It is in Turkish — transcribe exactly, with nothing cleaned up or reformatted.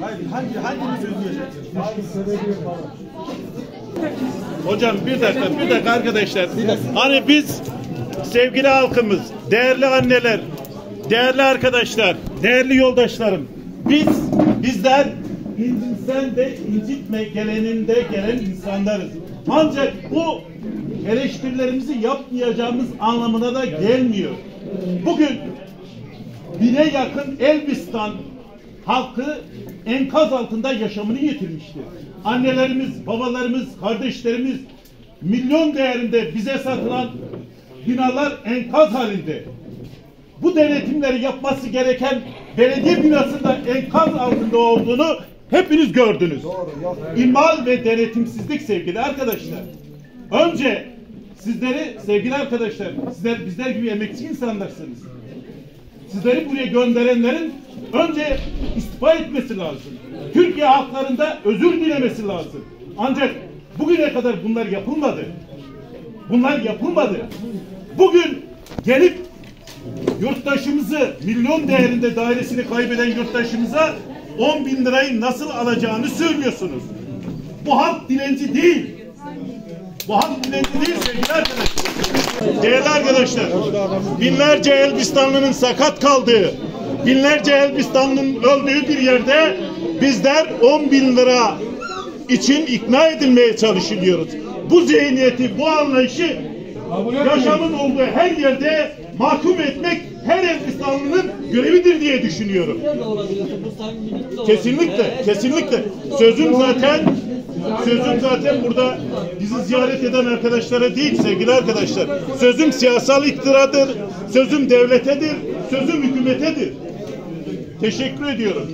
Hayır, hangi hangimiz ödeyecek? Hocam bir dakika, bir dakika arkadaşlar. Hani biz sevgili halkımız, değerli anneler, değerli arkadaşlar, değerli yoldaşlarım, biz bizler incinsen de incitme geleninde gelen insanlarız. Ancak bu eleştirilerimizi yapmayacağımız anlamına da gelmiyor. Bugün bine yakın Elbistan halkı enkaz altında yaşamını yitirmiştir. Annelerimiz, babalarımız, kardeşlerimiz milyon değerinde bize satılan binalar enkaz halinde. Bu denetimleri yapması gereken belediye binasında enkaz altında olduğunu hepiniz gördünüz. İhmal ve denetimsizlik sevgili arkadaşlar. Önce sizleri sevgili arkadaşlar, sizler bizler gibi emekçi insanlarsınız. Sizleri buraya gönderenlerin önce istifa etmesi lazım. Türkiye halklarında özür dilemesi lazım. Ancak bugüne kadar bunlar yapılmadı. Bunlar yapılmadı. Bugün gelip yurttaşımızı, milyon değerinde dairesini kaybeden yurttaşımıza on bin lirayı nasıl alacağını söylüyorsunuz. Bu halk dilenci değil. Bu halk dilenci değil sevgili arkadaşlar. Değerli arkadaşlar, binlerce Elbistanlı'nın sakat kaldığı, binlerce Elbistanlı'nın öldüğü bir yerde bizler on bin lira için ikna edilmeye çalışıyoruz. Bu zihniyeti, bu anlayışı yaşamın olduğu her yerde mahkum etmek her Elbistanlı'nın görevidir diye düşünüyorum. Kesinlikle, kesinlikle. Sözüm zaten, sözüm zaten burada bizi ziyaret eden arkadaşlara değil sevgili arkadaşlar. Sözüm siyasal iktiradır, sözüm devletedir, sözüm hükümetedir. Teşekkür ediyorum.